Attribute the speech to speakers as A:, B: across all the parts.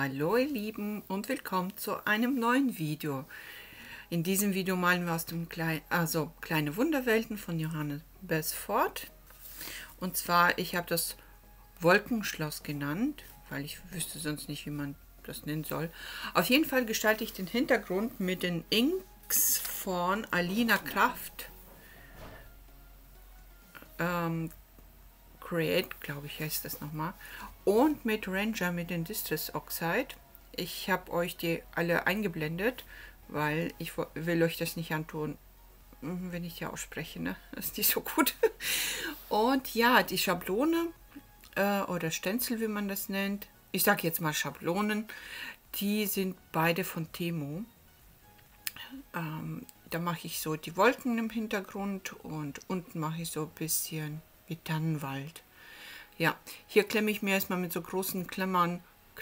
A: Hallo ihr Lieben und willkommen zu einem neuen Video. In diesem Video malen wir aus dem Kleine Wunderwelten von Johannes Besford. Und zwar, ich habe das Wolkenschloss genannt, weil ich wüsste sonst nicht, wie man das nennen soll. Auf jeden Fall gestalte ich den Hintergrund mit den Inks von Alina Kraft. Create, glaube ich, heißt das nochmal. Und mit Ranger mit den Distress Oxide. Ich habe euch die alle eingeblendet, weil ich will euch das nicht antun, wenn ich die ausspreche, ne? Das ist nicht so gut. Und ja, die Schablone oder Stenzel, wie man das nennt, ich sage jetzt mal Schablonen, die sind beide von Temu. Da mache ich so die Wolken im Hintergrund und unten mache ich so ein bisschen wie Tannenwald. Ja, hier klemme ich mir erstmal mit so großen Klammern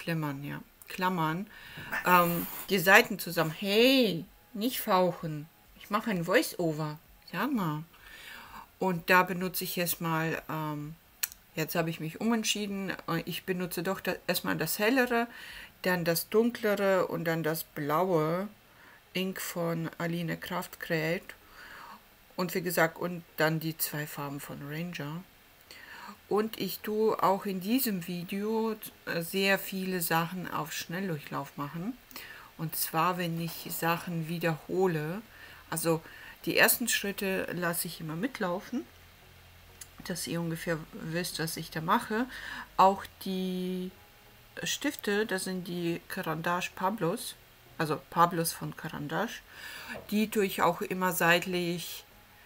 A: die Seiten zusammen. Hey, nicht fauchen. Ich mache ein Voice-Over. Ja, mal. Und da benutze ich erstmal, jetzt habe ich mich umentschieden, ich benutze doch erstmal das hellere, dann das dunklere und dann das blaue Ink von Alina Kraft Create. Und wie gesagt, und dann die zwei Farben von Ranger. Und ich tue auch in diesem Video sehr viele Sachen auf Schnelldurchlauf machen. Und zwar, wenn ich Sachen wiederhole. Also die ersten Schritte lasse ich immer mitlaufen, dass ihr ungefähr wisst, was ich da mache. Auch die Stifte, das sind die Carandache Pablos, also Pablos von Carandache. Die tue ich auch immer seitlich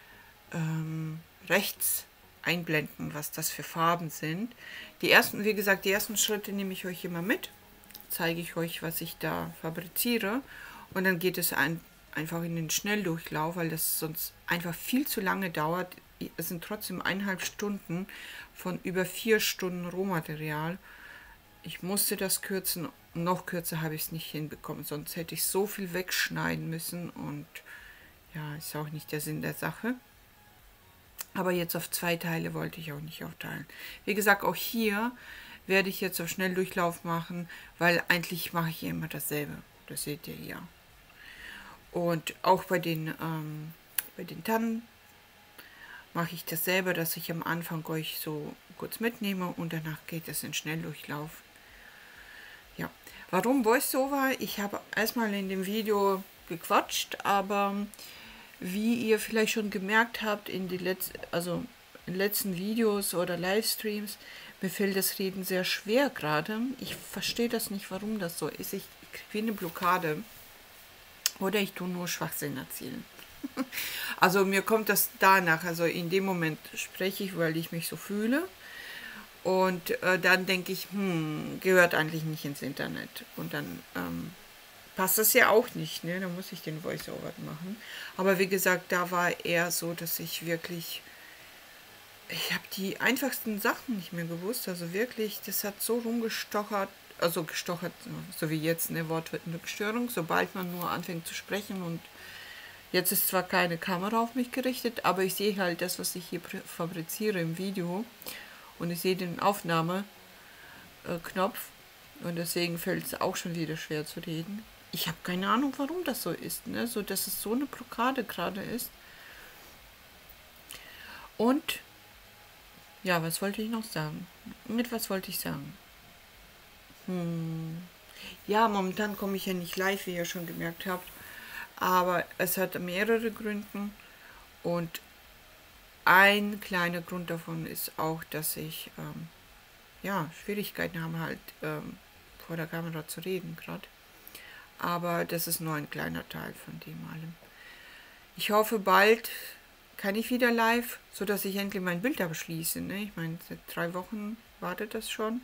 A: rechts einblenden, was das für Farben sind. Die ersten, wie gesagt, die ersten Schritte nehme ich euch immer mit, zeige ich euch, was ich da fabriziere, und dann geht es einfach in den Schnelldurchlauf, weil das sonst einfach viel zu lange dauert. Es sind trotzdem 1,5 Stunden von über 4 Stunden Rohmaterial. Ich musste das kürzen, noch kürzer habe ich es nicht hinbekommen, sonst hätte ich so viel wegschneiden müssen und ja, ist auch nicht der Sinn der Sache. Aber jetzt auf 2 Teile wollte ich auch nicht aufteilen. Wie gesagt, auch hier werde ich jetzt auf Schnelldurchlauf machen, weil eigentlich mache ich immer dasselbe. Das seht ihr hier. Und auch bei den Tannen mache ich dasselbe, dass ich am Anfang euch so kurz mitnehme und danach geht es in Schnelldurchlauf. Ja, warum Voiceover? Ich habe erstmal in dem Video gequatscht, aber wie ihr vielleicht schon gemerkt habt in den letzten Videos oder Livestreams, mir fällt das Reden sehr schwer gerade. Ich verstehe das nicht, warum das so ist. Ich kriege eine Blockade oder ich tue nur Schwachsinn erzählen. Also mir kommt das danach, also in dem Moment spreche ich, weil ich mich so fühle, und dann denke ich, gehört eigentlich nicht ins Internet, und dann passt das ja auch nicht, ne? Da muss ich den Voice-Over machen. Aber wie gesagt, da war eher so, dass ich wirklich, ich habe die einfachsten Sachen nicht mehr gewusst. Also wirklich, das hat so rumgestochert, also gestochert, so wie jetzt eine Wortfindungsstörung, sobald man nur anfängt zu sprechen. Und jetzt ist zwar keine Kamera auf mich gerichtet, aber ich sehe halt das, was ich hier fabriziere im Video. Und ich sehe den Aufnahmeknopf. Und deswegen fällt es auch schon wieder schwer zu reden. Ich habe keine Ahnung, warum das so ist, ne? So, dass es so eine Blockade gerade ist. Und ja, was wollte ich noch sagen? Mit was wollte ich sagen? Ja, momentan komme ich ja nicht live, wie ihr schon gemerkt habt. Aber es hat mehrere Gründe. Und ein kleiner Grund davon ist auch, dass ich ja, Schwierigkeiten habe, halt vor der Kamera zu reden gerade. Aber das ist nur ein kleiner Teil von dem allem. Ich hoffe, bald kann ich wieder live, sodass ich endlich mein Bild abschließe. Ne? Ich meine, seit 3 Wochen wartet das schon.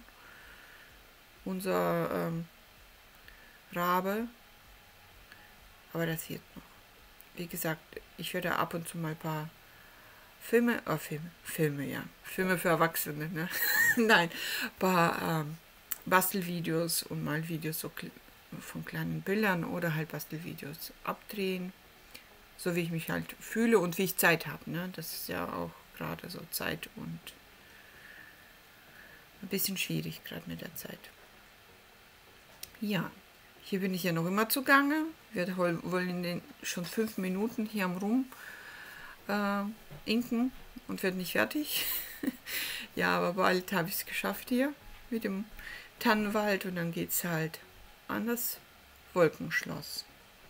A: Unser Rabe. Aber das wird noch. Wie gesagt, ich werde ab und zu mal ein paar Filme für Erwachsene, ne? Nein, ein paar Bastelvideos und mal Videos so von kleinen Bildern oder halt Bastelvideos abdrehen, so wie ich mich halt fühle und wie ich Zeit habe, ne? Das ist ja auch gerade so Zeit und ein bisschen schwierig gerade mit der Zeit. Ja, hier bin ich ja noch immer zugange. Wir wollen in den schon 5 Minuten hier am Rum inken und werden nicht fertig. Ja, aber bald habe ich es geschafft hier mit dem Tannenwald und dann geht es halt an das Wolkenschloss.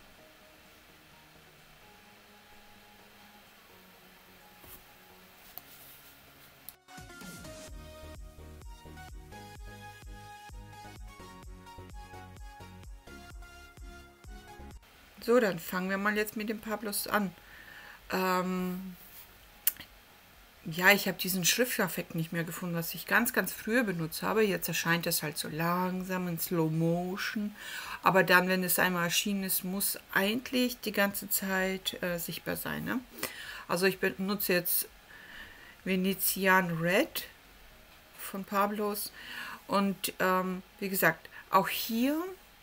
A: So, dann fangen wir mal jetzt mit dem Pablos an. Ja, ich habe diesen Schriftaffekt nicht mehr gefunden, was ich ganz, ganz früher benutzt habe. Jetzt erscheint es halt so langsam in Slow Motion. Aber dann, wenn es einmal erschienen ist, muss eigentlich die ganze Zeit sichtbar sein. Ne? Also ich benutze jetzt Venezian Red von Pablos. Und wie gesagt, auch hier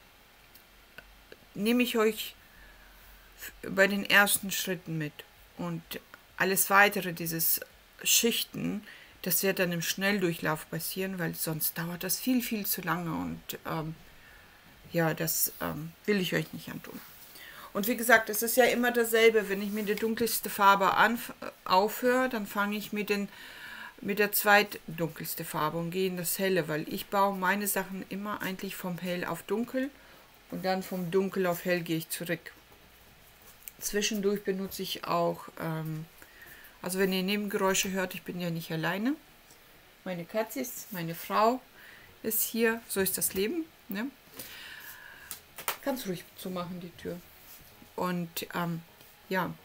A: nehme ich euch bei den ersten Schritten mit. Und alles weitere, dieses Schichten, das wird dann im Schnelldurchlauf passieren, weil sonst dauert das viel, viel zu lange und ja, das will ich euch nicht antun. Und wie gesagt, es ist ja immer dasselbe, wenn ich mit der dunkelsten Farbe aufhöre, dann fange ich mit der zweitdunkelsten Farbe und gehe in das Helle, weil ich baue meine Sachen immer eigentlich vom Hell auf Dunkel und dann vom Dunkel auf Hell gehe ich zurück. Zwischendurch benutze ich auch, also wenn ihr Nebengeräusche hört, ich bin ja nicht alleine. Meine Katze ist, meine Frau ist hier, so ist das Leben. Ne? Kannst ruhig zumachen, die Tür. Und ja,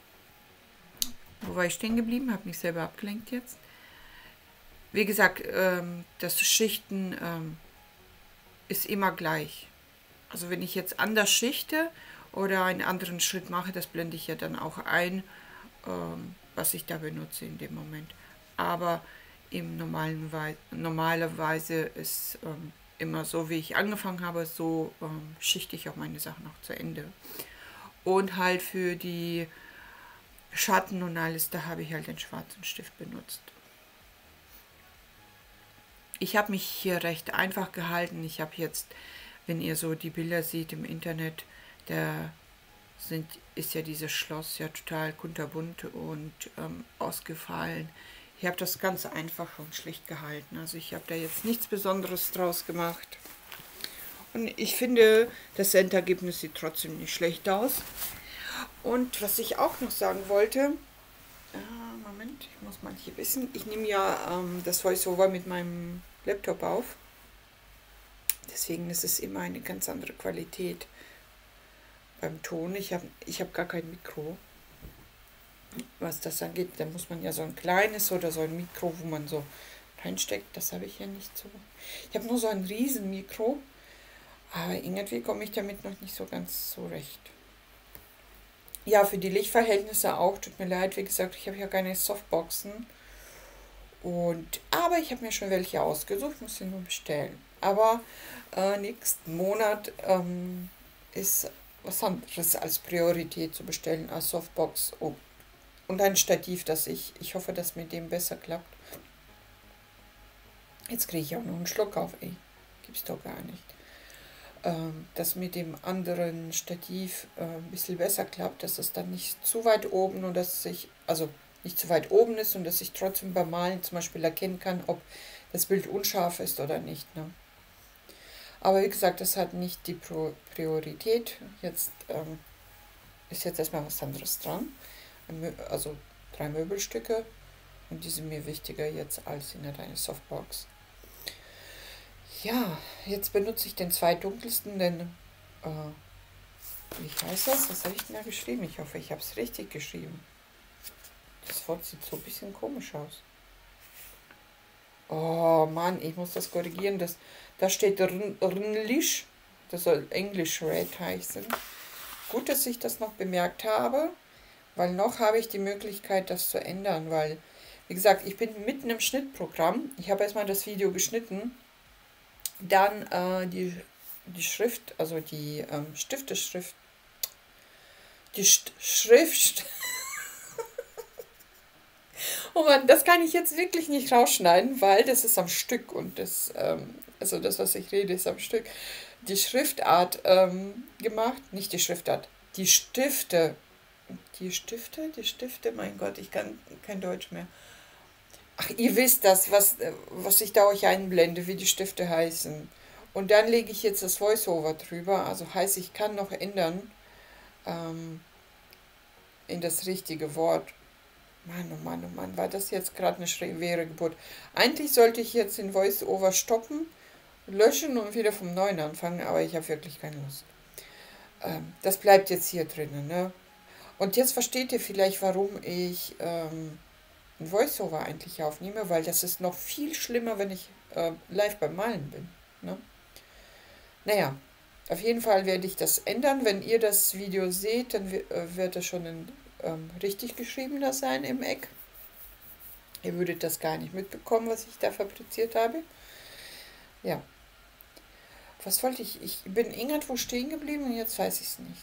A: wo war ich stehen geblieben? Habe mich selber abgelenkt jetzt. Wie gesagt, das Schichten ist immer gleich. Also wenn ich jetzt anders schichte oder einen anderen Schritt mache, das blende ich ja dann auch ein, was ich da benutze in dem Moment. Aber normalerweise ist immer so, wie ich angefangen habe, so schichte ich auch meine Sachen noch zu Ende. Und halt für die Schatten und alles, da habe ich halt den schwarzen Stift benutzt. Ich habe mich hier recht einfach gehalten. Ich habe jetzt, wenn ihr so die Bilder seht im Internet, da ist ja dieses Schloss ja total kunterbunt und ausgefallen. Ich habe das ganz einfach und schlicht gehalten. Also ich habe da jetzt nichts Besonderes draus gemacht. Und ich finde, das Endergebnis sieht trotzdem nicht schlecht aus. Und was ich auch noch sagen wollte, Moment, ich muss mal hier wissen, ich nehme ja das VoiceOver mit meinem Laptop auf. Deswegen ist es immer eine ganz andere Qualität beim Ton. Ich hab gar kein Mikro, was das angeht. Da muss man ja so ein kleines oder so ein Mikro, wo man so reinsteckt. Das habe ich ja nicht so. Ich habe nur so ein Riesenmikro, aber irgendwie komme ich damit noch nicht so ganz zurecht. Ja, für die Lichtverhältnisse auch. Tut mir leid, wie gesagt, ich habe ja keine Softboxen. Aber ich habe mir schon welche ausgesucht, muss sie nur bestellen. Aber nächsten Monat ist was anderes als Priorität zu bestellen als Softbox. Oh. Und ein Stativ, das ich hoffe, dass mit dem besser klappt. Jetzt kriege ich auch noch einen Schluck auf, ey. Gibt's doch gar nicht. Das mit dem anderen Stativ ein bisschen besser klappt, dass es dann nicht zu weit oben und dass also nicht zu weit oben ist und dass ich trotzdem beim Malen zum Beispiel erkennen kann, ob das Bild unscharf ist oder nicht. Ne? Aber wie gesagt, das hat nicht die Priorität. Jetzt ist jetzt erstmal was anderes dran. Also 3 Möbelstücke und die sind mir wichtiger jetzt als in eine Softbox. Ja, jetzt benutze ich den zweitdunkelsten, denn wie heißt das? Was habe ich denn da geschrieben? Ich hoffe, ich habe es richtig geschrieben. Das Wort sieht so ein bisschen komisch aus. Oh Mann, ich muss das korrigieren. Da steht Rnlish. Das soll English Red heißen. Gut, dass ich das noch bemerkt habe, weil noch habe ich die Möglichkeit, das zu ändern. Weil, wie gesagt, ich bin mitten im Schnittprogramm. Ich habe erstmal das Video geschnitten. Dann die Schrift, also die Stifteschrift. Die Schrift. Oh Mann, das kann ich jetzt wirklich nicht rausschneiden, weil das ist am Stück und das, also das, was ich rede, ist am Stück. Die Schriftart gemacht, nicht die Schriftart, die Stifte. Die Stifte, mein Gott, ich kann kein Deutsch mehr. Ach, ihr wisst das, was ich da euch einblende, wie die Stifte heißen. Und dann lege ich jetzt das Voiceover drüber, also heißt, ich kann noch ändern ähm, in das richtige Wort. Mann, oh Mann, oh Mann, war das jetzt gerade eine schwere Geburt. Eigentlich sollte ich jetzt den Voice-Over stoppen, löschen und wieder vom Neuen anfangen, aber ich habe wirklich keine Lust. Das bleibt jetzt hier drinnen, ne? Und jetzt versteht ihr vielleicht, warum ich ein Voice-Over eigentlich aufnehme, weil das ist noch viel schlimmer, wenn ich live beim Malen bin, ne? Naja, auf jeden Fall werde ich das ändern. Wenn ihr das Video seht, dann wird es schon ein richtig geschriebener sein im Eck. Ihr würdet das gar nicht mitbekommen, was ich da fabriziert habe. Ja. Was wollte ich? Ich bin irgendwo stehen geblieben und jetzt weiß ich es nicht.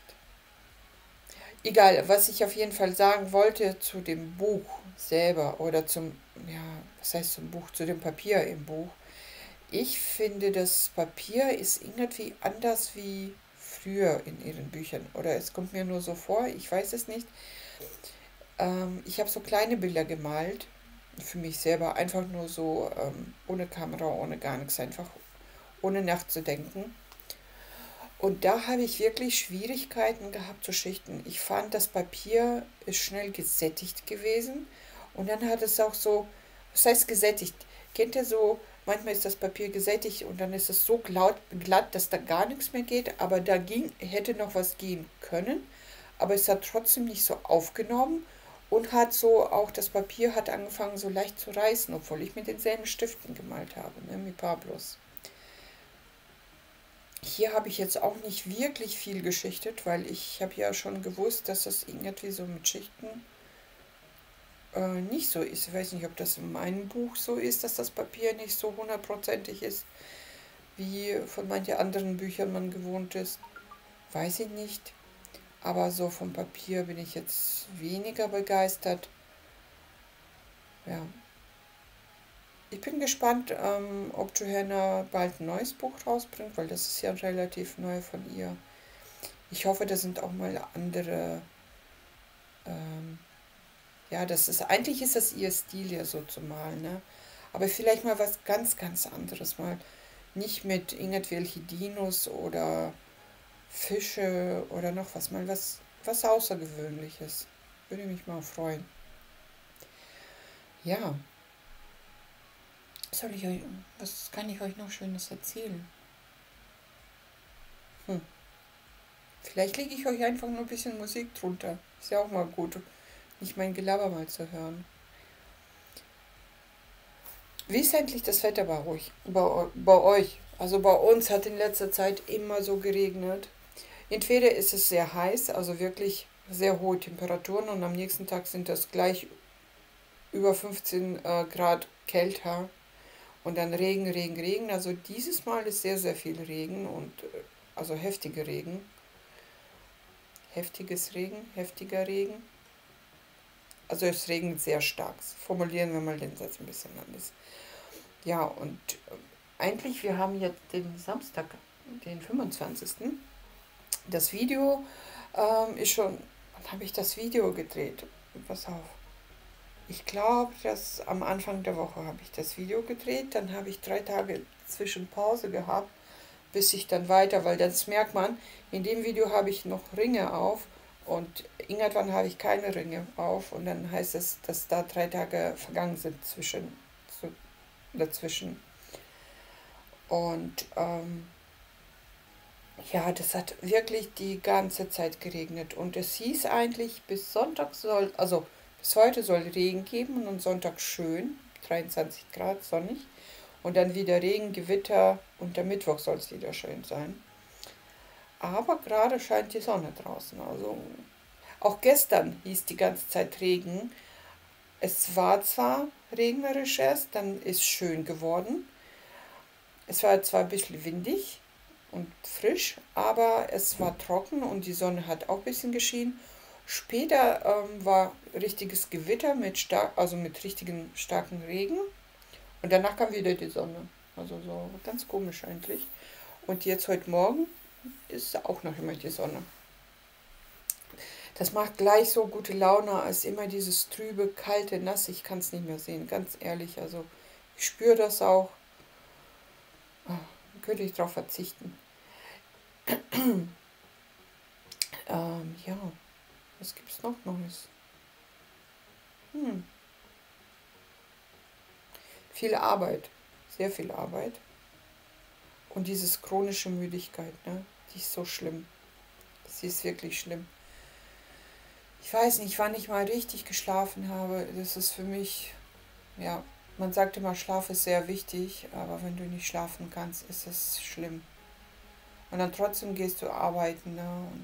A: Egal, was ich auf jeden Fall sagen wollte zu dem Buch selber oder zum, ja, was heißt zum Buch, zu dem Papier im Buch. Ich finde, das Papier ist irgendwie anders wie früher in ihren Büchern. Oder es kommt mir nur so vor, ich weiß es nicht. Ich habe so kleine Bilder gemalt, für mich selber, einfach nur so, ohne Kamera, ohne gar nichts, einfach ohne nachzudenken. Und da habe ich wirklich Schwierigkeiten gehabt zu schichten. Ich fand, das Papier ist schnell gesättigt gewesen und dann hat es auch so, was heißt gesättigt? Kennt ihr so, manchmal ist das Papier gesättigt und dann ist es so glatt, dass da gar nichts mehr geht, aber da hätte noch was gehen können, aber es hat trotzdem nicht so aufgenommen und hat so, auch das Papier hat angefangen so leicht zu reißen, obwohl ich mit denselben Stiften gemalt habe, ne, mit Pablos. Hier habe ich jetzt auch nicht wirklich viel geschichtet, weil ich habe ja schon gewusst, dass das irgendwie so mit Schichten nicht so ist. Ich weiß nicht, ob das in meinem Buch so ist, dass das Papier nicht so hundertprozentig ist, wie von manchen anderen Büchern man gewohnt ist. Weiß ich nicht. Aber so vom Papier bin ich jetzt weniger begeistert. Ja. Ich bin gespannt, ob Johanna bald ein neues Buch rausbringt, weil das ist ja relativ neu von ihr. Ich hoffe, da sind auch mal andere, ja, eigentlich ist das ihr Stil ja so zu malen, ne? Aber vielleicht mal was ganz, ganz anderes mal. Nicht mit irgendwelche Dinos oder Fische oder noch was, mal was Außergewöhnliches. Würde mich mal freuen. Ja, was kann ich euch noch Schönes erzählen? Vielleicht lege ich euch einfach nur ein bisschen Musik drunter. Ist ja auch mal gut, nicht mein Gelaber mal zu hören. Wie ist eigentlich das Wetter bei euch? Also bei uns hat in letzter Zeit immer so geregnet. Entweder ist es sehr heiß, also wirklich sehr hohe Temperaturen und am nächsten Tag sind das gleich über 15 Grad kälter und dann Regen, Regen, Regen. Also dieses Mal ist sehr, sehr viel Regen und also heftiger Regen. Heftiger Regen. Also es regnet sehr stark. Formulieren wir mal den Satz ein bisschen anders. Ja, und eigentlich, wir haben jetzt den Samstag, den 25. Das Video ist schon, wann habe ich das Video gedreht? Pass auf. Ich glaube, dass am Anfang der Woche habe ich das Video gedreht. Dann habe ich 3 Tage zwischen Pause gehabt, bis ich dann weiter, weil das merkt man, in dem Video habe ich noch Ringe auf und irgendwann habe ich keine Ringe auf und dann heißt es, dass da 3 Tage vergangen sind dazwischen. Und ja, das hat wirklich die ganze Zeit geregnet und es hieß eigentlich, bis Sonntag also bis heute soll Regen geben und Sonntag schön, 23 Grad sonnig und dann wieder Regen, Gewitter und der Mittwoch soll es wieder schön sein. Aber gerade scheint die Sonne draußen, also auch gestern hieß die ganze Zeit Regen. Es war zwar regnerisch erst, dann ist schön geworden. Es war zwar ein bisschen windig und frisch, aber es war trocken und die Sonne hat auch ein bisschen geschienen. Später war richtiges Gewitter also mit richtigen starken Regen. Und danach kam wieder die Sonne. Also so ganz komisch eigentlich. Und jetzt heute Morgen ist auch noch immer die Sonne. Das macht gleich so gute Laune als immer dieses trübe, kalte, nass. Ich kann es nicht mehr sehen, ganz ehrlich. Also ich spüre das auch. Könnte ich darauf verzichten. Ja, was gibt es noch Neues? Viel Arbeit, sehr viel Arbeit. Und dieses chronische Müdigkeit, ne? Die ist so schlimm. Sie ist wirklich schlimm. Ich weiß nicht, wann ich mal richtig geschlafen habe. Das ist für mich, ja, man sagt immer, Schlaf ist sehr wichtig, aber wenn du nicht schlafen kannst, ist es schlimm. Und dann trotzdem gehst du arbeiten, ne? Und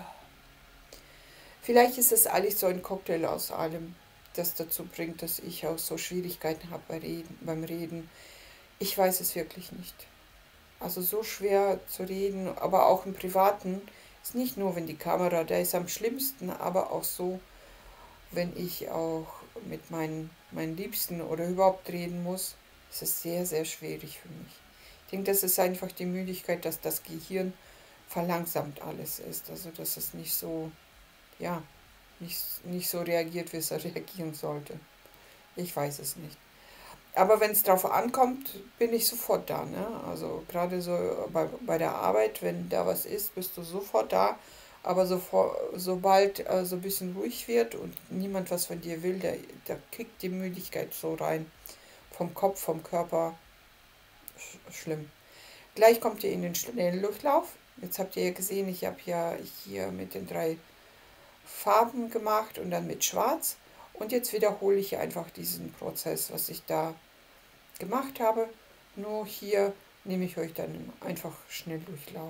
A: vielleicht ist es alles so ein Cocktail aus allem, das dazu bringt, dass ich auch so Schwierigkeiten habe beim Reden. Ich weiß es wirklich nicht. Also so schwer zu reden, aber auch im Privaten ist nicht nur, wenn die Kamera, da ist am schlimmsten, aber auch so, wenn ich auch mit meinen Liebsten oder überhaupt reden muss, ist es sehr, sehr schwierig für mich. Ich denke, das ist einfach die Müdigkeit, dass das Gehirn verlangsamt alles ist. Also dass es nicht so, ja, nicht so reagiert, wie es reagieren sollte. Ich weiß es nicht. Aber wenn es darauf ankommt, bin ich sofort da. Ne? Also gerade so bei der Arbeit, wenn da was ist, bist du sofort da. Aber sobald so ein bisschen ruhig wird und niemand was von dir will, da kickt die Müdigkeit so rein. Vom Kopf, vom Körper. Schlimm. Gleich kommt ihr in den Schnelldurchlauf. Jetzt habt ihr ja gesehen, ich habe ja hier mit den 3 Farben gemacht und dann mit Schwarz. Und jetzt wiederhole ich einfach diesen Prozess, was ich da gemacht habe. Nur hier nehme ich euch dann einfach Schnelldurchlauf.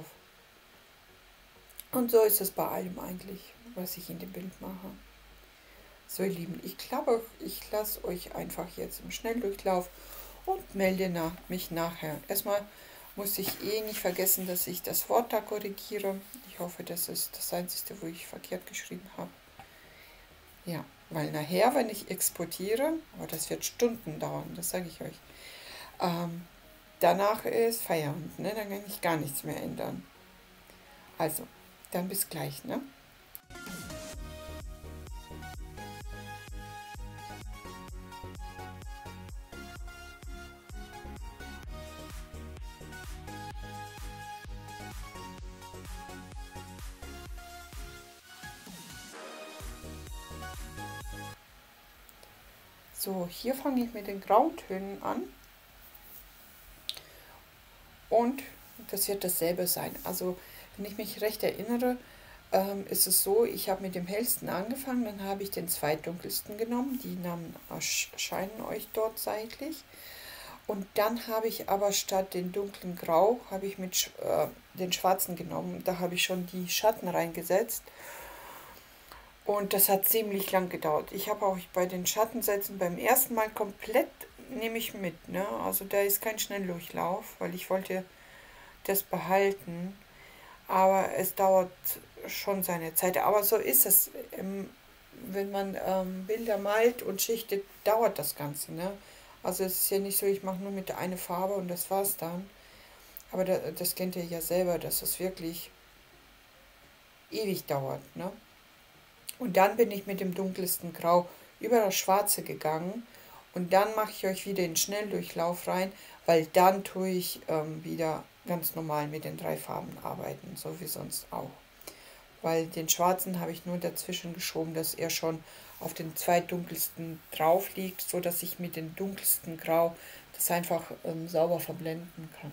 A: Und so ist es bei allem eigentlich, was ich in dem Bild mache. So ihr Lieben, ich glaube, ich lasse euch einfach jetzt im Schnelldurchlauf und melde mich nachher. Erstmal muss ich nicht vergessen, dass ich das Wort da korrigiere. Ich hoffe, das ist das Einzige, wo ich verkehrt geschrieben habe. Ja, weil nachher, wenn ich exportiere, aber das wird Stunden dauern, das sage ich euch, danach ist Feierabend, ne? Dann kann ich gar nichts mehr ändern. Also, dann bis gleich, ne? So, hier fange ich mit den Grautönen an. Und das wird dasselbe sein. Also, wenn ich mich recht erinnere, ist es so, ich habe mit dem hellsten angefangen, dann habe ich den zweitdunkelsten genommen. Die Namen erscheinen euch dort seitlich. Und dann habe ich aber statt den dunklen Grau, habe ich mit den schwarzen genommen. Da habe ich schon die Schatten reingesetzt. Und das hat ziemlich lang gedauert. Ich habe auch bei den Schattensätzen beim ersten Mal komplett, nehme ich mit. Ne? Also da ist kein Schnelldurchlauf, weil ich wollte das behalten. Aber es dauert schon seine Zeit. Aber so ist es. Wenn man Bilder malt und schichtet, dauert das Ganze. Ne? Also es ist ja nicht so, ich mache nur mit einer Farbe und das war's dann. Aber das kennt ihr ja selber, dass es wirklich ewig dauert. Ne? Und dann bin ich mit dem dunkelsten Grau über das Schwarze gegangen. Und dann mache ich euch wieder den Schnelldurchlauf rein, weil dann tue ich wieder ganz normal mit den 3 Farben arbeiten, so wie sonst auch. Weil den Schwarzen habe ich nur dazwischen geschoben, dass er schon auf den 2 dunkelsten drauf liegt, so dass ich mit dem dunkelsten Grau das einfach sauber verblenden kann.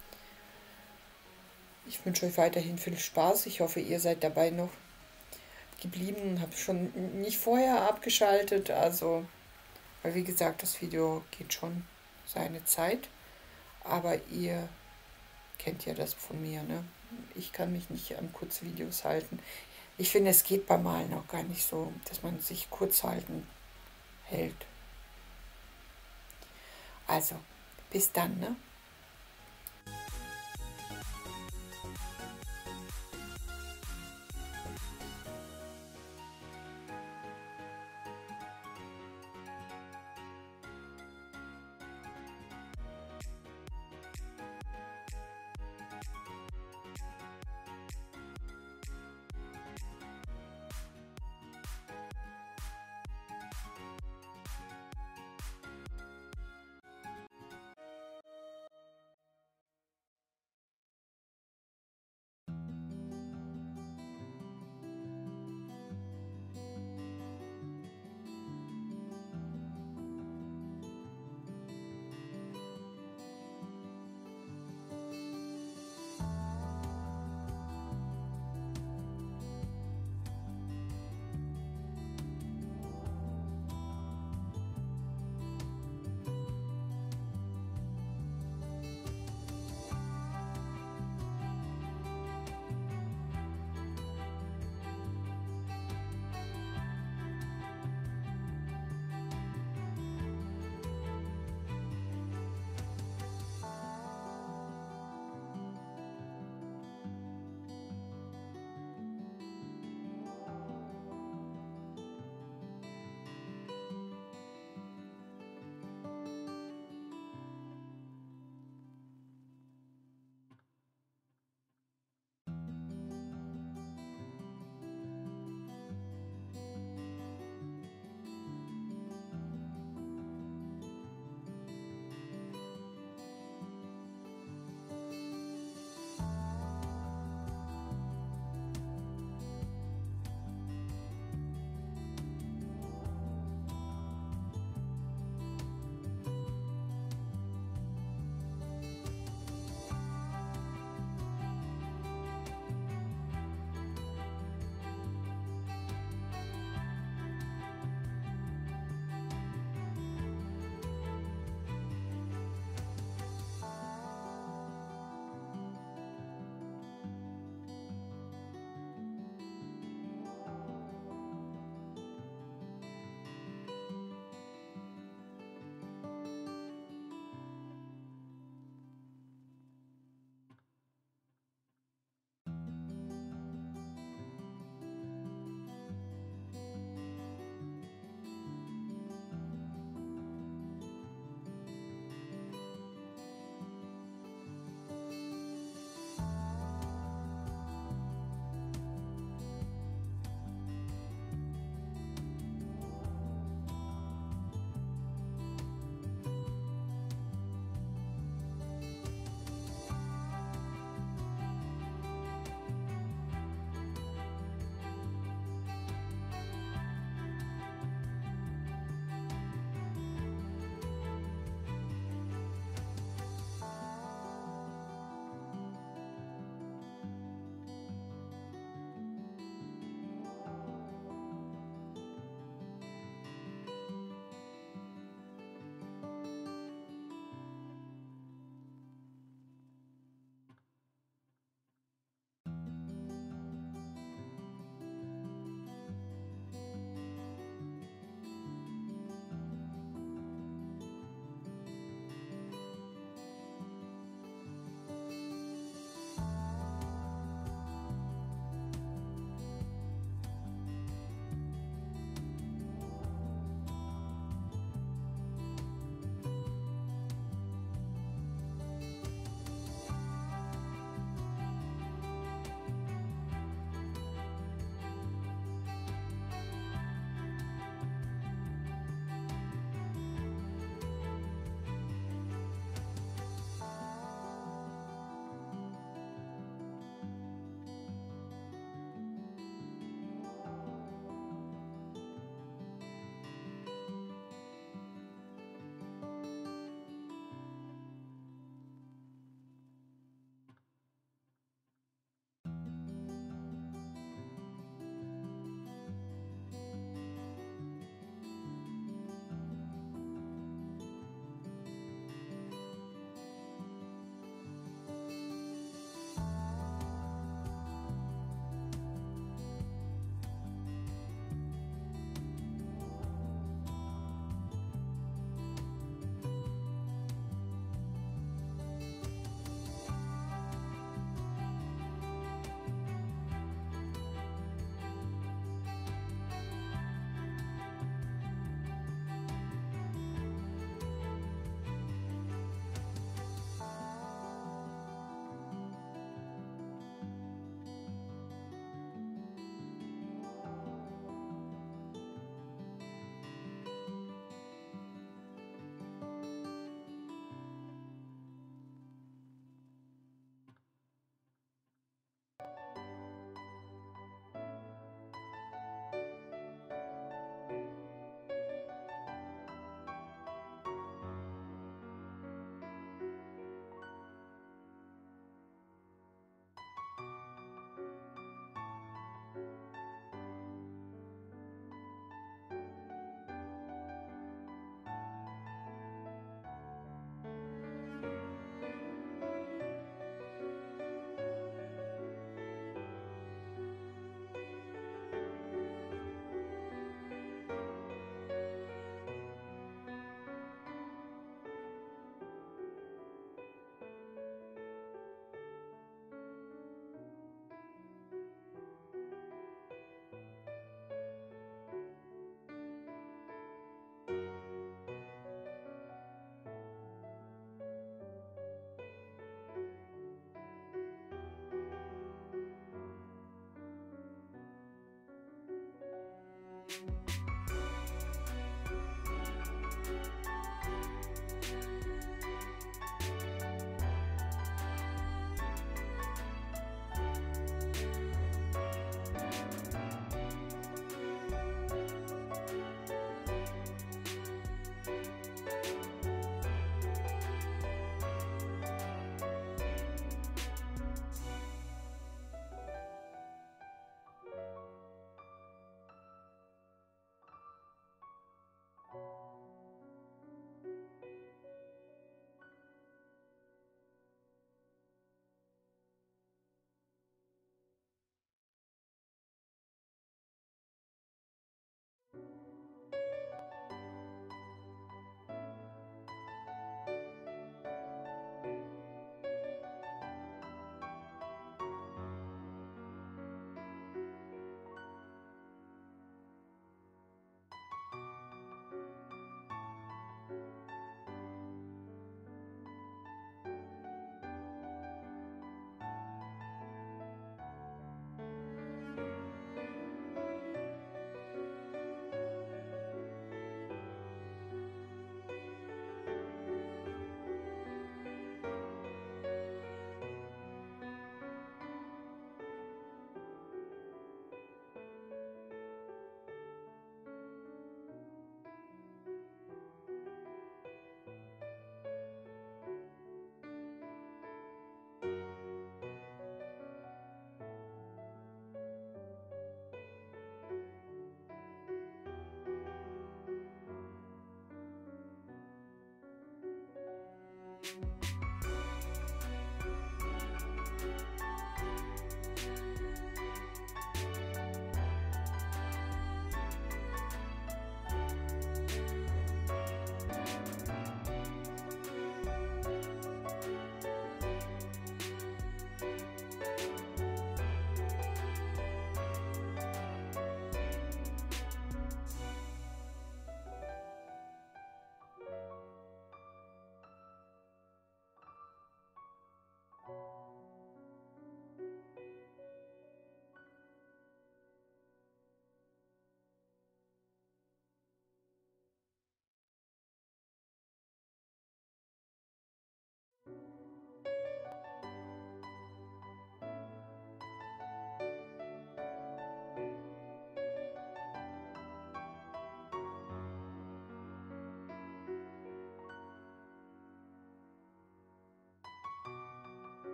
A: Ich wünsche euch weiterhin viel Spaß. Ich hoffe, ihr seid dabei noch geblieben, habe schon nicht vorher abgeschaltet, also, weil wie gesagt, das Video geht schon seine Zeit, aber ihr kennt ja das von mir, ne? Ich kann mich nicht an Kurzvideos halten. Ich finde, es geht beim Malen auch gar nicht so, dass man sich kurz halten hält. Also, bis dann, ne?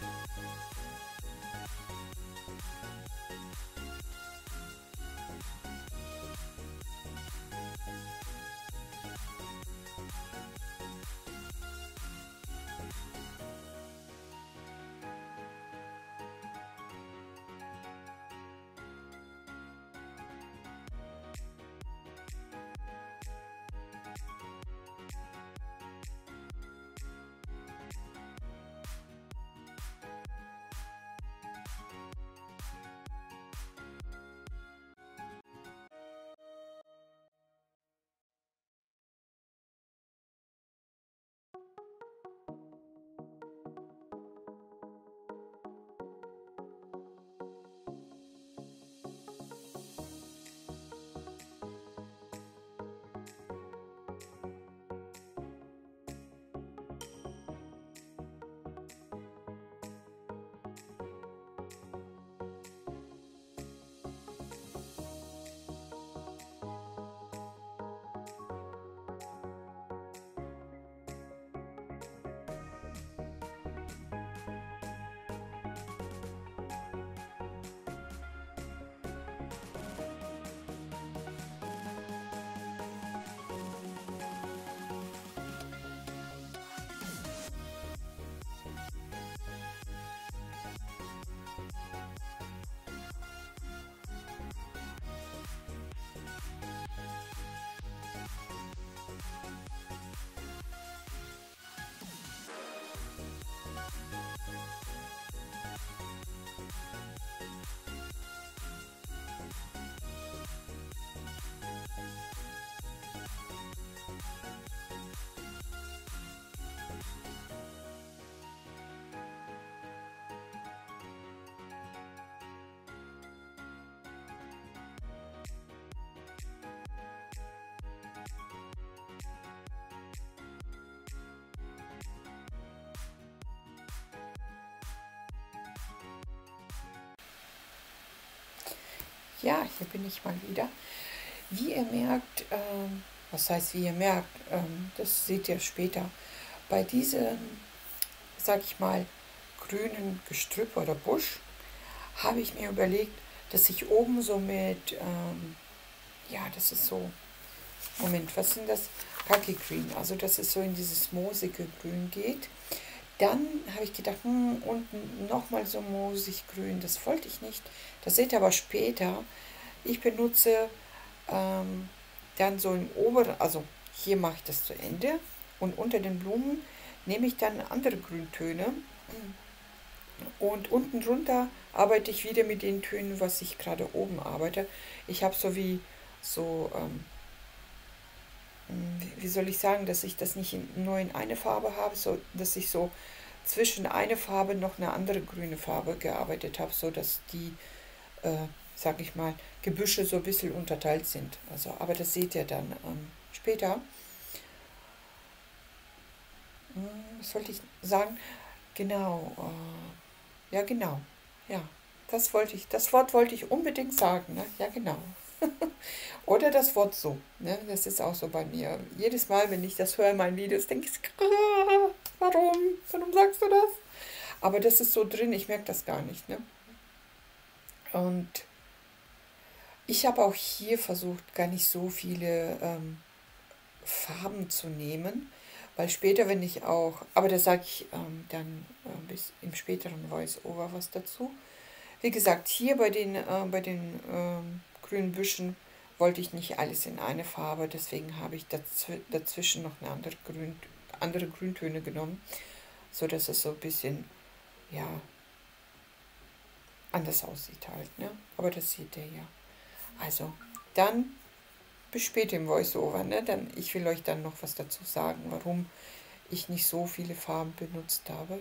B: Ja, hier bin ich mal wieder. Wie ihr merkt, was heißt wie ihr merkt, das seht ihr später, bei diesem, sag ich mal, grünen Gestrüpp oder Busch, habe ich mir überlegt, dass ich oben so mit, ja, das ist so, Moment, was sind das? Khaki Green, also dass es so in dieses moosige Grün geht. Dann habe ich gedacht, unten nochmal so moosig grün, das wollte ich nicht. Das seht ihr aber später. Ich benutze dann so im oberen, also hier mache ich das zu Ende und unter den Blumen nehme ich dann andere Grüntöne und unten drunter arbeite ich wieder mit den Tönen, was ich gerade oben arbeite. Ich habe so wie so, wie soll ich sagen, dass ich das nicht nur in eine Farbe habe, so dass ich so zwischen eine Farbe noch eine andere grüne Farbe gearbeitet habe, so dass die, sag ich mal, Gebüsche so ein bisschen unterteilt sind. Also, aber das seht ihr dann später. Was wollte ich sagen? Genau. Ja, genau. Ja, das Wort wollte ich unbedingt sagen. Ne? Ja, genau. Oder das Wort so. Ne? Das ist auch so bei mir. Jedes Mal, wenn ich das höre in meinen Videos, denke ich, warum? Warum sagst du das? Aber das ist so drin, ich merke das gar nicht. Ne? Und ich habe auch hier versucht, gar nicht so viele Farben zu nehmen, weil später, wenn ich auch, aber da sage ich dann bis im späteren Voice-Over was dazu. Wie gesagt, hier bei den grünen Büschen wollte ich nicht alles in eine Farbe, deswegen habe ich dazwischen noch eine andere Grüntöne genommen, so dass es so ein bisschen, ja, anders aussieht halt, ne? Aber das seht ihr ja. Also, dann bis später im Voice-Over, ne? Ich will euch dann noch was dazu sagen, warum ich nicht so viele Farben benutzt habe.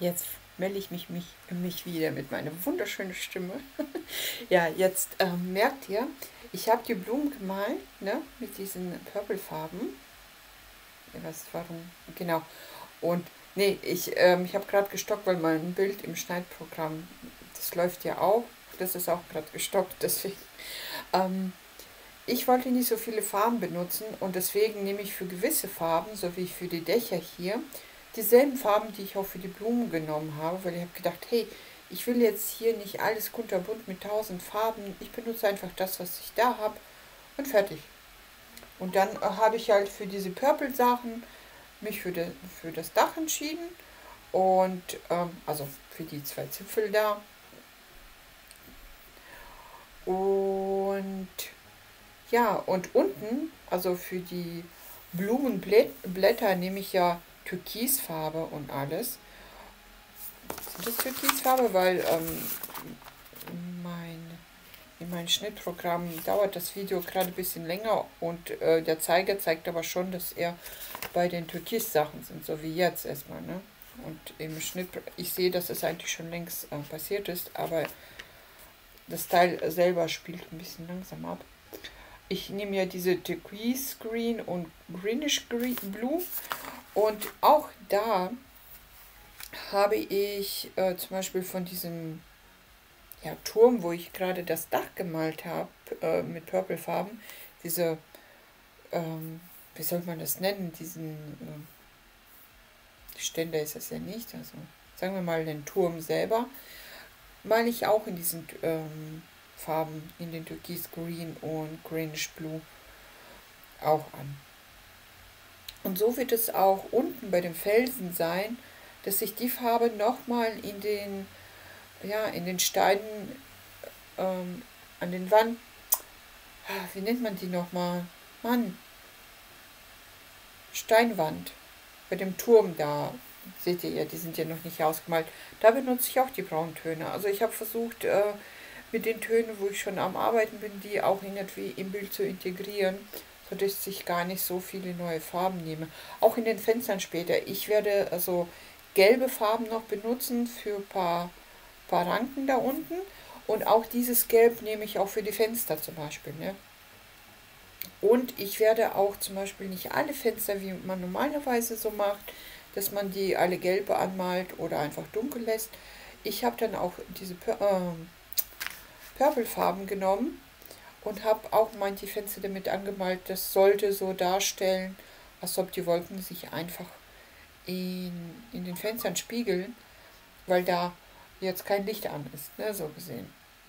B: Jetzt melde ich mich wieder mit meiner wunderschönen Stimme. Ja, jetzt merkt ihr, ich habe die Blumen gemalt, ne, mit diesen Purple-Farben. Warum? Genau. Und nee, ich habe gerade gestockt, weil mein Bild im Schneidprogramm, das läuft ja auch. Das ist auch gerade gestockt, deswegen. Ich wollte nicht so viele Farben benutzen und deswegen nehme ich für gewisse Farben, so wie für die Dächer hier, dieselben Farben, die ich auch für die Blumen genommen habe, weil ich habe gedacht, hey, ich will jetzt hier nicht alles kunterbunt mit 1000 Farben, ich benutze einfach das, was ich da habe und fertig. Und dann habe ich halt für diese Purple-Sachen mich für das Dach entschieden und also für die 2 Zipfel da. Und ja, und unten, also für die Blumenblätter nehme ich ja Türkisfarbe und alles. Sind das Türkisfarbe? Weil in meinem Schnittprogramm dauert das Video gerade ein bisschen länger und der Zeiger zeigt aber schon, dass er bei den Türkis-Sachen sind, so wie jetzt erstmal. Ne? Und im Schnitt, ich sehe, dass es eigentlich schon längst passiert ist, aber das Teil selber spielt ein bisschen langsam ab. Ich nehme ja diese Türkis Green und Greenish Blue und auch da habe ich zum Beispiel von diesem Turm, wo ich gerade das Dach gemalt habe mit Purple-Farben, diese, wie soll man das nennen, diesen Ständer ist es ja nicht, also sagen wir mal den Turm selber, male ich auch in diesen Farben, in den Türkis Green und Greenish Blue auch an. Und so wird es auch unten bei dem Felsen sein, dass ich die Farbe nochmal in den Steinen an den Wand, wie nennt man die nochmal? Mann, Steinwand, bei dem Turm da, seht ihr ja, die sind ja noch nicht ausgemalt, da benutze ich auch die Brauntöne. Also ich habe versucht, mit den Tönen, wo ich schon am Arbeiten bin, die auch irgendwie im Bild zu integrieren, sodass ich gar nicht so viele neue Farben nehme. Auch in den Fenstern später. Ich werde also gelbe Farben noch benutzen für ein paar Ranken da unten. Und auch dieses Gelb nehme ich auch für die Fenster zum Beispiel. Ne? Und ich werde auch zum Beispiel nicht alle Fenster, wie man normalerweise so macht, dass man die alle gelb anmalt oder einfach dunkel lässt. Ich habe dann auch diese Purple-Farben genommen und habe auch manche Fenster damit angemalt. Das sollte so darstellen, als ob die Wolken sich einfach in den Fenstern spiegeln, weil da jetzt kein Licht an ist, ne, so gesehen.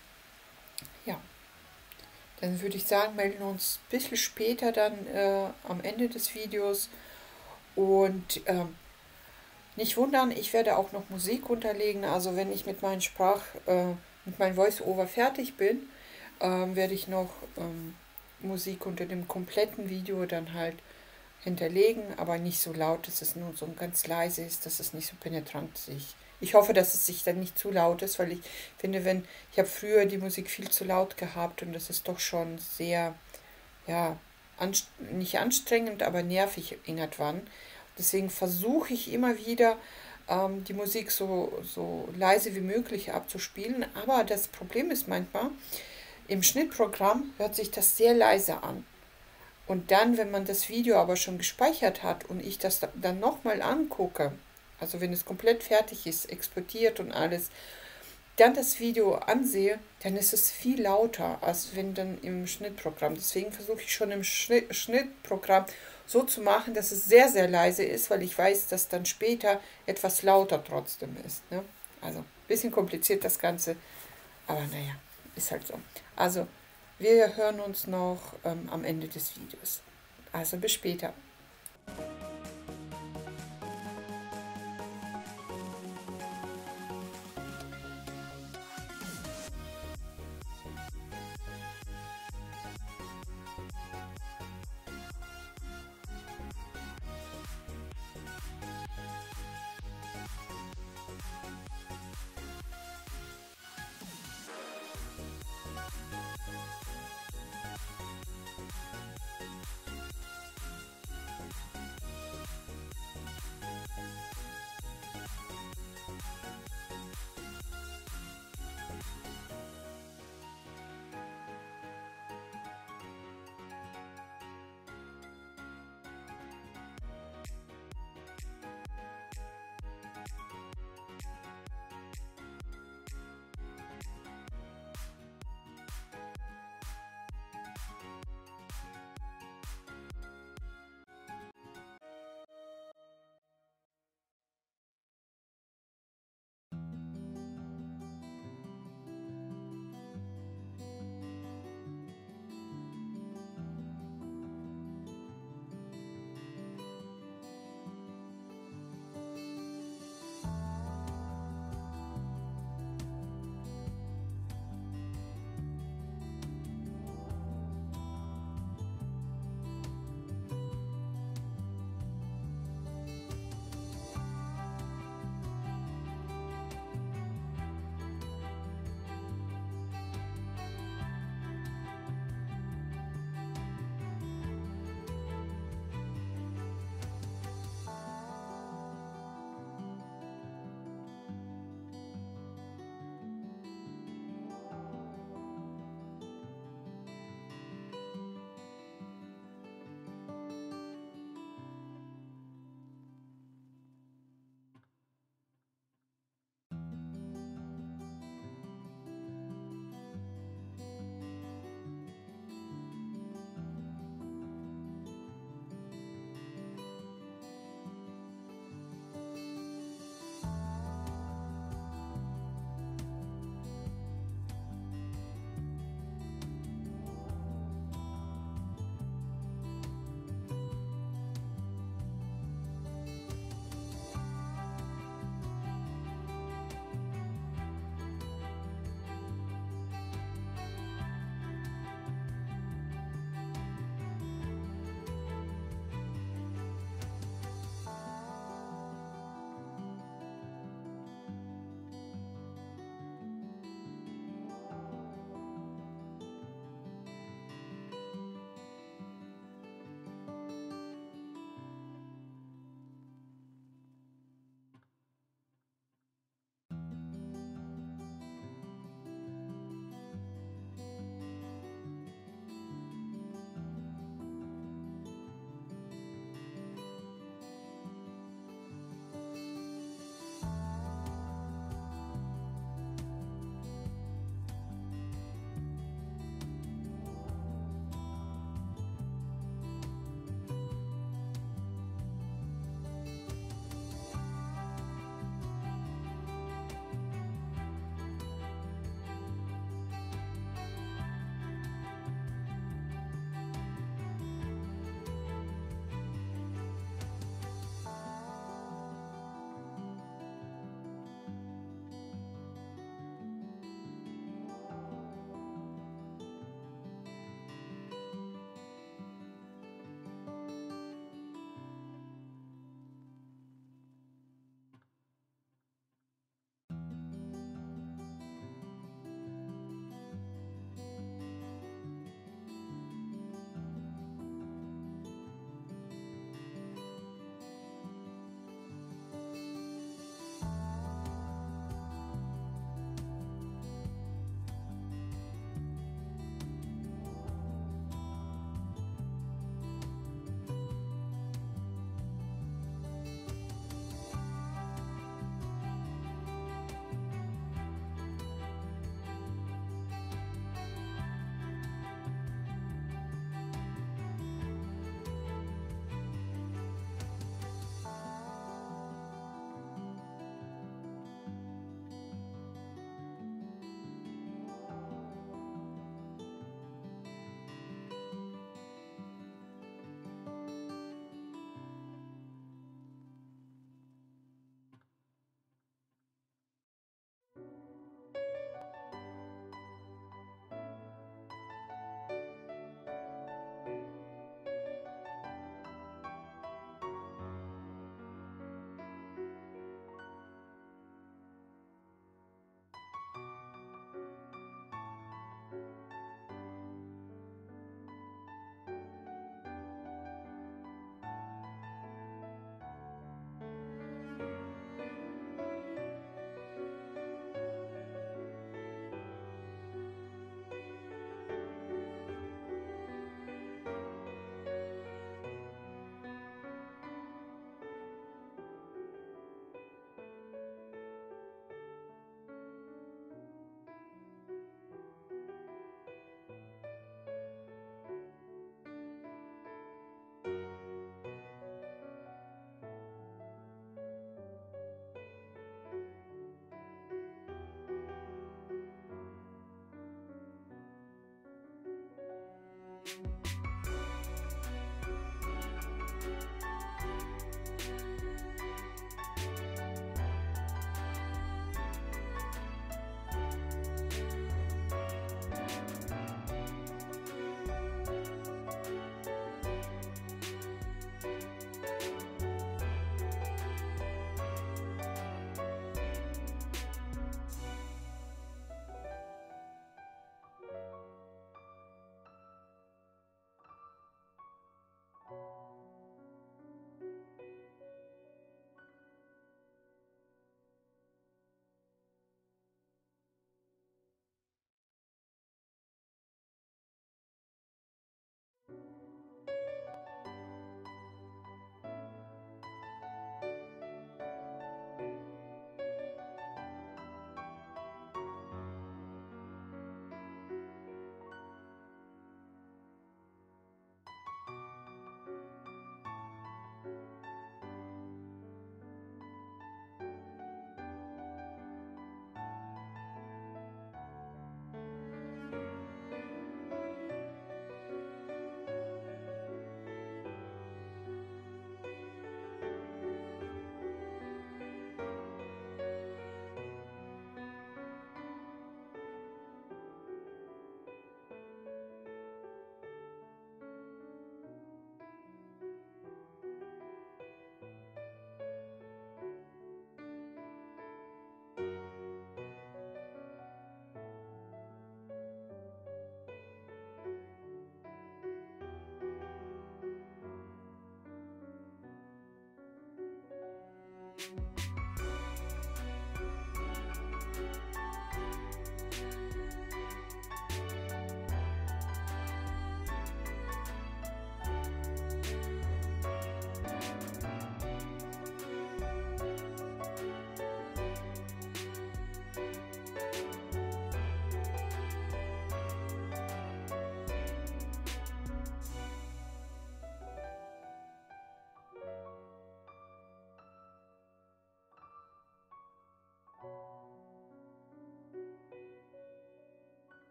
B: Ja, dann würde ich sagen, melden wir uns ein bisschen später dann am Ende des Videos und nicht wundern, ich werde auch noch Musik unterlegen, also wenn ich mit meinem mit meinem Voice-Over fertig bin, werde ich noch Musik unter dem kompletten Video dann halt hinterlegen, aber nicht so laut, dass es nur so ganz leise ist, dass es nicht so penetrant ist. Ich hoffe, dass es sich dann nicht zu laut ist, weil ich finde, ich habe früher die Musik viel zu laut gehabt und das ist doch schon sehr, ja, nicht anstrengend, aber nervig irgendwann. Deswegen versuche ich immer wieder, die Musik so leise wie möglich abzuspielen. Aber das Problem ist manchmal, im Schnittprogramm hört sich das sehr leise an. Und dann, wenn man das Video aber schon gespeichert hat und ich das dann nochmal angucke, also wenn es komplett fertig ist, exportiert und alles, dann das Video ansehe, dann ist es viel lauter, als wenn dann im Schnittprogramm. Deswegen versuche ich schon im Schnittprogramm so zu machen, dass es sehr, sehr leise ist, weil ich weiß, dass dann später etwas lauter trotzdem ist. Ne? Also ein bisschen kompliziert das Ganze, aber naja, ist halt so. Also wir hören uns noch am Ende des Videos. Also bis später.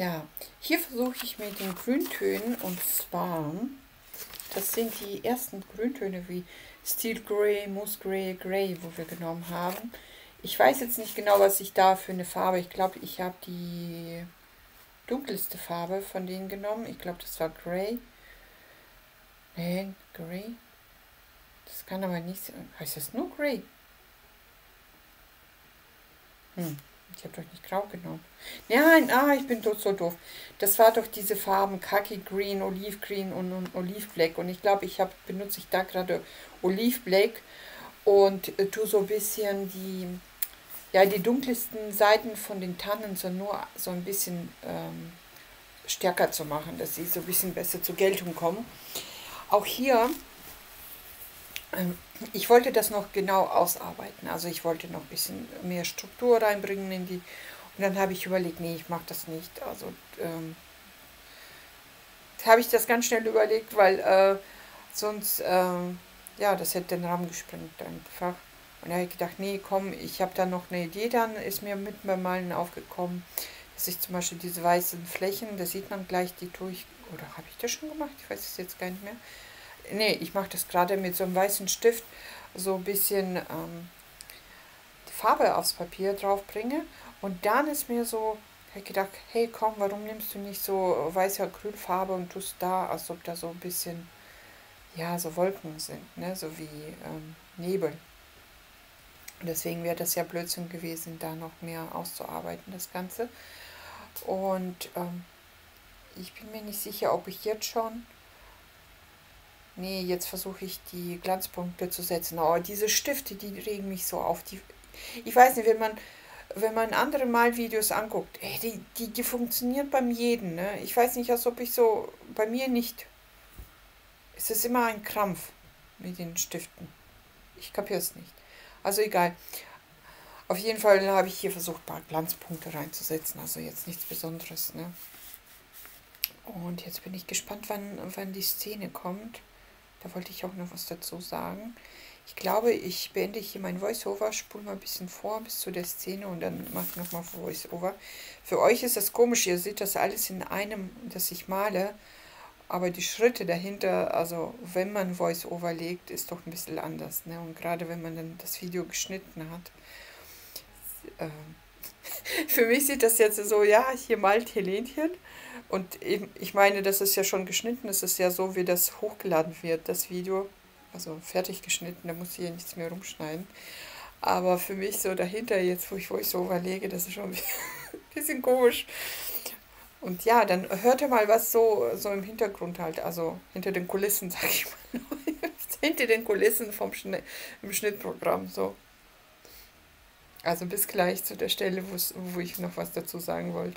B: Ja, hier versuche ich mit den Grüntönen, und zwar, das sind die ersten Grüntöne wie Steel Grey, Moose Grey, Grey, wo wir genommen haben. Ich weiß jetzt nicht genau, was ich da für eine Farbe, ich glaube, ich habe die dunkelste Farbe von denen genommen. Ich glaube, das war Grey. Nein, Grey. Das kann aber nicht sein. Heißt das nur Grey? Ich habe doch nicht grau genommen. Nein, ich bin so doof. Das war doch diese Farben Khaki Green, Olive Green und Olive Black. Und ich glaube, benutze ich da gerade Olive Black und tue so ein bisschen die dunkelsten Seiten von den Tannen nur so ein bisschen stärker zu machen, dass sie so ein bisschen besser zur Geltung kommen. Auch hier, ich wollte das noch genau ausarbeiten. Also ich wollte noch ein bisschen mehr Struktur reinbringen in die. Und dann habe ich überlegt, nee, ich mache das nicht. Also habe ich das ganz schnell überlegt, weil sonst, das hätte den Rahmen gesprengt einfach. Und da habe ich gedacht, nee, komm, ich habe da noch eine Idee, dann ist mir mit beim Malen aufgekommen, dass ich zum Beispiel diese weißen Flächen, da sieht man gleich, die tue ich, oder habe ich das schon gemacht? Ich weiß es jetzt gar nicht mehr. Nee, ich mache das gerade mit so einem weißen Stift, so ein bisschen die Farbe aufs Papier drauf bringe. Und dann ist mir so, ich habe gedacht, hey komm, warum nimmst du nicht so weiße Acrylfarbe und tust da, als ob da so ein bisschen, ja, so Wolken sind, ne? So wie Nebel. Deswegen wäre das ja Blödsinn gewesen, da noch mehr auszuarbeiten, das Ganze. Und ich bin mir nicht sicher, ob ich jetzt schon. Nee, jetzt versuche ich die Glanzpunkte zu setzen. Aber diese Stifte, die regen mich so auf. Ich weiß nicht, wenn man andere Malvideos anguckt, ey, die funktionieren beim jeden. Ne? Ich weiß nicht, als ob ich so, bei mir nicht. Es ist immer ein Krampf mit den Stiften. Ich kapiere es nicht. Also egal. Auf jeden Fall habe ich hier versucht, ein paar Glanzpunkte reinzusetzen. Also jetzt nichts Besonderes. Ne? Und jetzt bin ich gespannt, wann die Szene kommt. Da wollte ich auch noch was dazu sagen. Ich glaube, ich beende hier mein Voice-Over, spule mal ein bisschen vor bis zu der Szene und dann mache ich nochmal Voice-Over. Für euch ist das komisch, ihr seht das alles in einem, das ich male, aber die Schritte dahinter, also wenn man Voice-Over legt, ist doch ein bisschen anders. Ne? Und gerade wenn man dann das Video geschnitten hat. Für mich sieht das jetzt so, ja, hier malt Helenchen. Und eben, ich meine, das ist ja schon geschnitten, es ist ja so, wie das hochgeladen wird, das Video. Also fertig geschnitten, da muss ich hier nichts mehr rumschneiden. Aber für mich so dahinter jetzt, wo ich so überlege, das ist schon ein bisschen komisch. Und ja, dann hört ihr mal, was so im Hintergrund halt, also hinter den Kulissen, sag ich mal. Hinter den Kulissen im Schnittprogramm, so. Also bis gleich zu der Stelle, wo ich noch was dazu sagen wollte.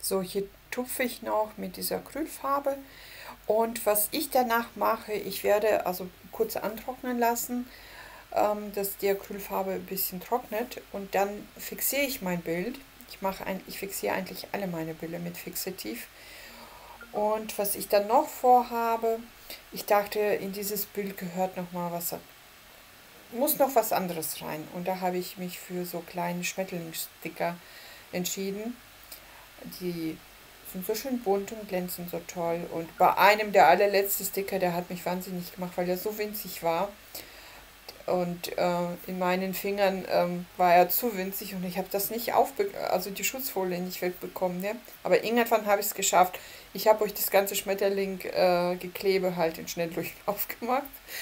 B: So, hier tupfe ich noch mit dieser Acrylfarbe. Und was ich danach mache, ich werde also kurz antrocknen lassen, dass die Acrylfarbe ein bisschen trocknet, und dann fixiere ich mein Bild. Ich fixiere eigentlich alle meine Bilder mit Fixativ. Und was ich dann noch vorhabe, ich dachte, in dieses Bild gehört noch mal was, muss noch was anderes rein. Und da habe ich mich für so kleine Schmetterlingssticker entschieden. Die sind so schön bunt und glänzen so toll. Und bei einem, der allerletzte Sticker, der hat mich wahnsinnig gemacht, weil er so winzig war. Und in meinen Fingern war er zu winzig, und ich habe das nicht also die Schutzfolie nicht wegbekommen. Ne? Aber irgendwann habe ich es geschafft. Ich habe euch das ganze Schmetterling-Geklebe halt in Schnelldurchlauf gemacht.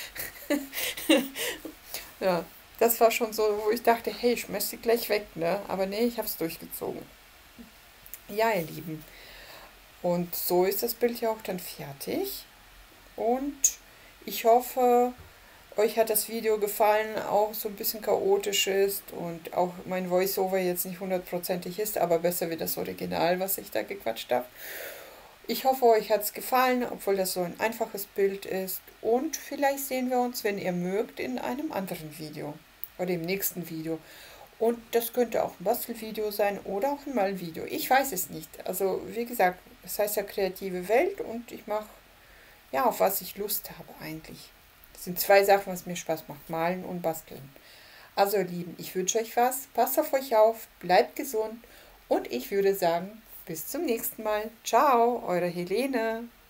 B: Ja, das war schon so, wo ich dachte, hey, ich schmeiß sie gleich weg, ne? Aber nee, ich habe es durchgezogen. Ja, ihr Lieben. Und so ist das Bild ja auch dann fertig. Und ich hoffe, euch hat das Video gefallen, auch so ein bisschen chaotisch ist und auch mein Voiceover jetzt nicht hundertprozentig ist, aber besser wie das Original, was ich da gequatscht habe. Ich hoffe, euch hat es gefallen, obwohl das so ein einfaches Bild ist. Und vielleicht sehen wir uns, wenn ihr mögt, in einem anderen Video oder im nächsten Video. Und das könnte auch ein Bastelvideo sein oder auch ein Malvideo. Ich weiß es nicht. Also wie gesagt, es heißt ja kreative Welt, und ich mache ja, auf was ich Lust habe eigentlich. Das sind zwei Sachen, was mir Spaß macht, malen und basteln. Also ihr Lieben, ich wünsche euch was, passt auf euch auf, bleibt gesund, und ich würde sagen, bis zum nächsten Mal. Ciao, eure Helene.